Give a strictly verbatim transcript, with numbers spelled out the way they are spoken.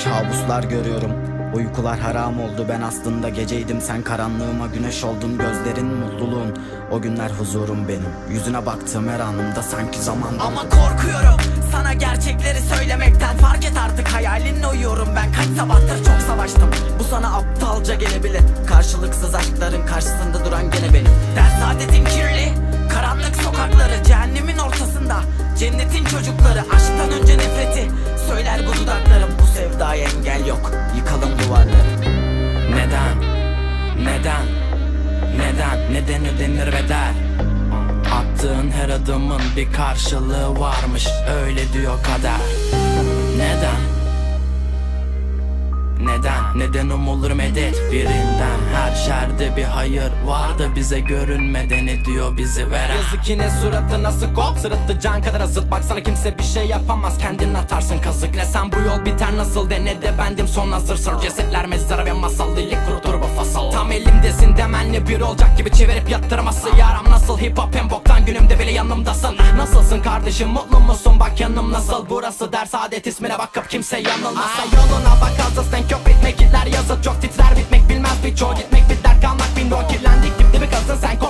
Kabuslar görüyorum, uykular haram oldu. Ben aslında geceydim, sen karanlığıma güneş oldun. Gözlerin mutluluğun, o günler huzurum benim. Yüzüne baktığım her anımda sanki zaman. Ama korkuyorum sana gerçekleri söylemekten. Fark et artık, hayalinle uyuyorum ben. Kaç sabahtır çok savaştım, bu sana aptalca gelebilir. Karşılıksız aşkların karşısında duran gene benim. Ders adetin kirli, karanlık sokakları, cehennemin ortasında cennetin çocukları. Aşktan önce nefreti söyler bu dudaklarım. Bu sevdaya engel yok, yıkalım duvarları. Neden? Neden? Neden? Neden ödenir bedel? Attığın her adımın bir karşılığı varmış, öyle diyor kader. Neden? Neden? Neden umulur medet birinden? Her şerde bir hayır var da bize görünmedeni diyor bizi veren. Yazık yine suratı nasıl kop, sırıttı can kadar azıt. Baksana kimse bir şey yapamaz, kendin atarsın kazık. Ne sen bu yol biter nasıl de, ne de bendim son hazırsın. Cesetler mezara ve masal lilik kurutur bu fasal. Tam elimdesin demenle bir olacak gibi çevirip yattırması. Yaram nasıl hip hop en boktan günümde bile yanımdasın. Nasılsın kardeşim, mutlu musun, bak yanım nasıl. Burası ders adet, ismine bakıp kimse yanılmasın. Ay yoluna bak azız, denk yok bitmek, hitler yazıt çok titrer bitmek bilmez birçoğu. Gitmek bir dert, kalmak bin rol, kirlendik dip dibi kalsın sen.